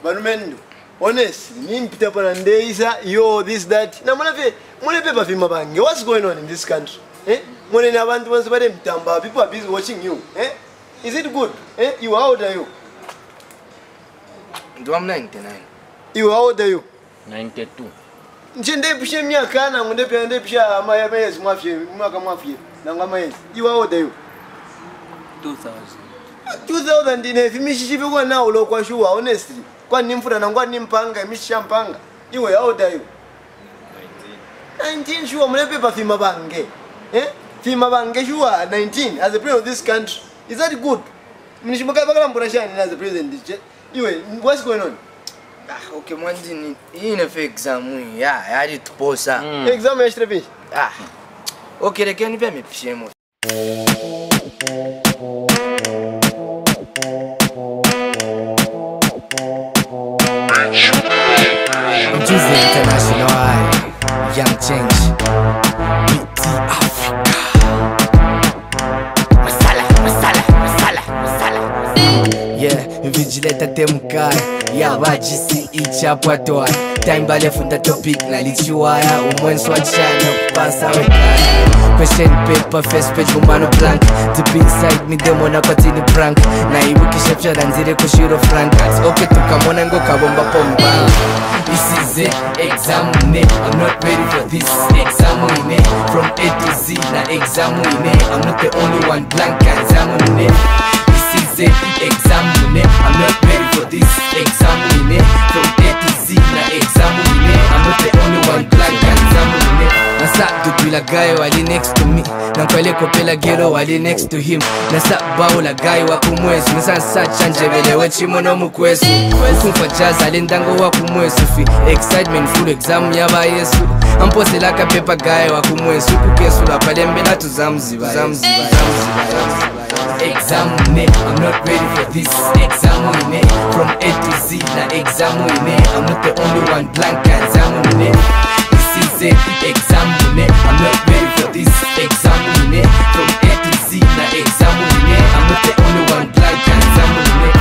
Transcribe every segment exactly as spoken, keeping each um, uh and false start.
Banumendo. Honestly, me Peter Panandeisa, yo, this, that. Now, what's going on in this country? Eh? People are busy watching you. Eh? Is it good? Eh? You, how old are you? I'm ninety-nine. You, how old are you? ninety-two. You, how old are you? two thousand. two thousand in a Fimishiva now, local shoe, honestly. Quan Nimfura and one Nimpanga, Miss Champanga. You, how old are you? nineteen. Sure, Mrepa Fimabange. Eh? Fimabange, you are nineteen as the president of this country. Is that good? As the president, you, what's going on? Okay, one thing in a fake exam, yeah, I had it to post. Exam extra. Ah, okay, they can't even make shame. International Young Change B T Africa Masala, masala, masala, masala. Yeah, vigilante temukai ya bajisi ichapwa toa. Time bale funda topic na lichiwaya umwenso wachana kupasa wekaya. Question paper, first page umano blank. Deep inside me demo na kwatini prank. Na ibu kishepsha danzire kushiro frankas. Okay tukamona ngo kabomba pomba. This is it, exam winning. I'm not ready for this exam winning. From A to Z na exam winning. I'm not the only one blank exam winning. This is it, exam winning. I'm not ready for this exam winning. From A to Z na exam winning. I'm not the only one blank exam winning. Nasa dudu la guy wali next to me. Nankwele kopela gero wali next to him. Nasa bao la guy wakumwesu. Nasa nsa chanje vele wechimo no mukwesu. Ukumfa jazz alendango wakumwesu. Fi excitement full exam yaba yesu. Ampose laka pepa guy wakumwesu. Kukesu la palembe la tuzamziba. Exam winning, I'm not ready for this exam winning. From A to Z na exam winning. I'm not the only one blank exam winning. This is it, exam winning. I'm not ready for this exam winning. From A to Z na exam winning. I'm not the only one blank exam winning.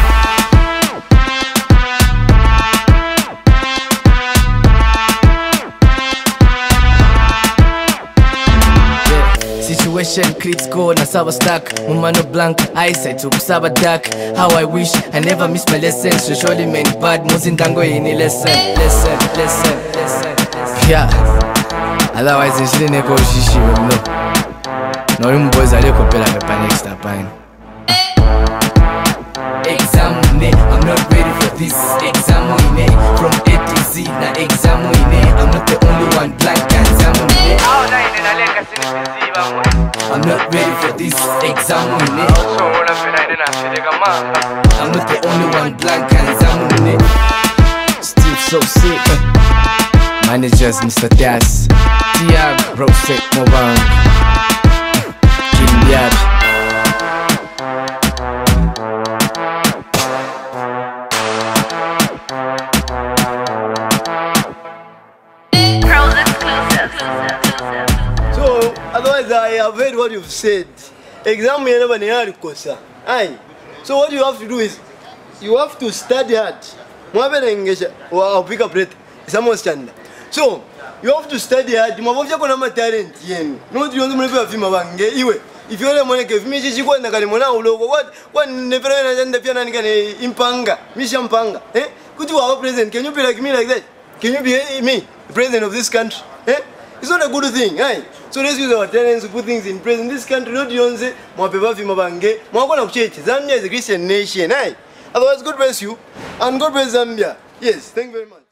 Situation critical na sawa stuck. Mumano blank, eyesight to kusaba dark. How I wish I never missed my lessons. You surely meant bad. Muzindango ini lesson, lesson, lesson, lesson. Yeah. Otherwise, it's really neko shishi. No. No, you boys are leko pela me pa next time. Exam winning, I'm not ready for this exam winning. From A to Z na exam winning. I'm not the only one blank exam winning. I'm not ready for this exam winning. I'm not the only one blank exam winning. Steve so sick. Managers Mister Das, Tiago, Rosette Mobang, Kimbiad. So, otherwise I have heard what you've said. Exam you never near kosa. Aye. So what you have to do is you have to study hard. Mwabe engage or pick up rate. Someone stand. So you have to study hard. Mwaboja kuna ma talent yenu. No you want to fima bange iwe. If you want to give me chiko na kali mona ulogo what what never na janda pia nani kani impanga. Misha mpanga. Eh? Could you our president? Can you be like me like that? Can you be me, the president of this country? Eh? It's not a good thing, eh? So let's use our talents to put things in place in this country. Not you say, "Mwapepa fima bange." Mwakona kuchechi. Zambia is a Christian nation, eh? Otherwise, God bless you and God bless Zambia. Yes, thank you very much.